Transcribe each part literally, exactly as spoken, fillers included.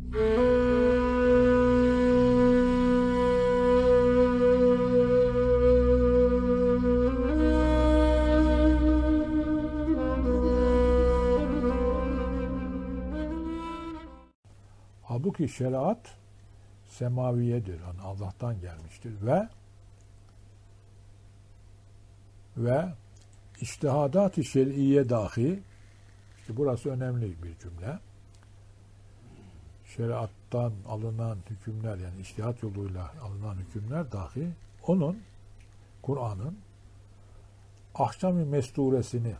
Halbuki şeriat semaviyedir. Yani Allah'tan gelmiştir ve ve içtihadat-ı şer'iye dahi, işte burası önemli bir cümle. Şeriattan alınan hükümler, yani içtihat yoluyla alınan hükümler dahi onun, Kur'an'ın ahkam-ı mesturesini,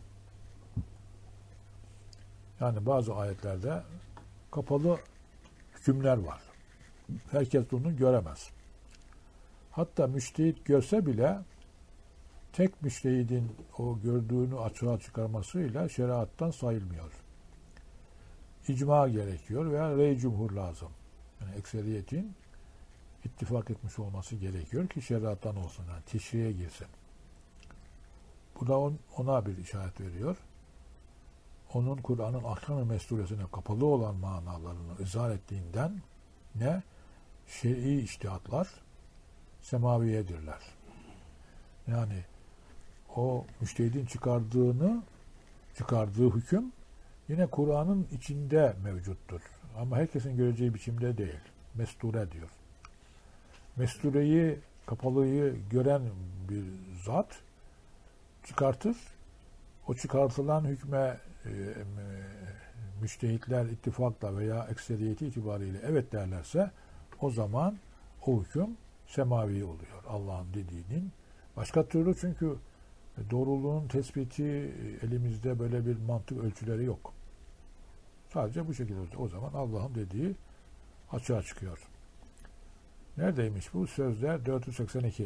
yani bazı ayetlerde kapalı hükümler var. Herkes bunu göremez. Hatta müştehit görse bile tek müştehidin o gördüğünü açığa çıkarmasıyla şeriattan sayılmıyor. İcma gerekiyor veya rey cumhur lazım. Yani ekseriyetin ittifak etmiş olması gerekiyor ki şeriattan olsun, yani teşriye girsin. Bu da on, ona bir işaret veriyor. Onun Kur'an'ın ahkam-ı mesturesine kapalı olan manalarını izah ettiğinden ne? Şer'i içtihatlar semaviyedirler. Yani o müştehidin çıkardığını, çıkardığı hüküm yine Kur'an'ın içinde mevcuttur. Ama herkesin göreceği biçimde değil. Mesture diyor. Mestureyi, kapalıyı gören bir zat çıkartır. O çıkartılan hükme e, müştehitler ittifakla veya ekseriyeti itibariyle evet derlerse o zaman o hüküm semavi oluyor. Allah'ın dediğinin. Başka türlü, çünkü doğruluğun tespiti elimizde böyle bir mantık ölçüleri yok. Sadece bu şekilde. O zaman Allah'ın dediği açığa çıkıyor. Neredeymiş bu? Sözler dört yüz seksen iki.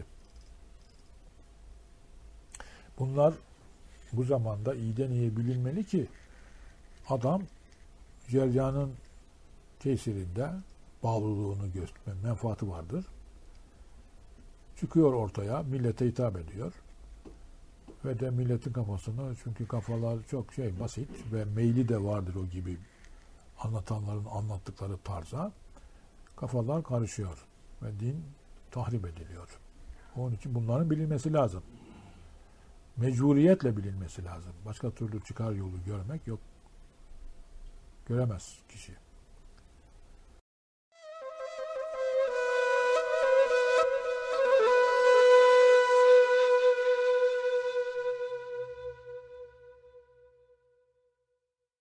Bunlar bu zamanda iyiden iyiye bilinmeli ki adam ceryanın tesirinde bağlılığını gösterme menfaati vardır. Çıkıyor ortaya, millete hitap ediyor. Ve de milletin kafasını, çünkü kafalar çok şey basit ve meyli de vardır o gibi anlatanların anlattıkları tarza. Kafalar karışıyor ve din tahrip ediliyor. Onun için bunların bilinmesi lazım. Mecburiyetle bilinmesi lazım. Başka türlü çıkar yolu görmek yok. Göremez kişi.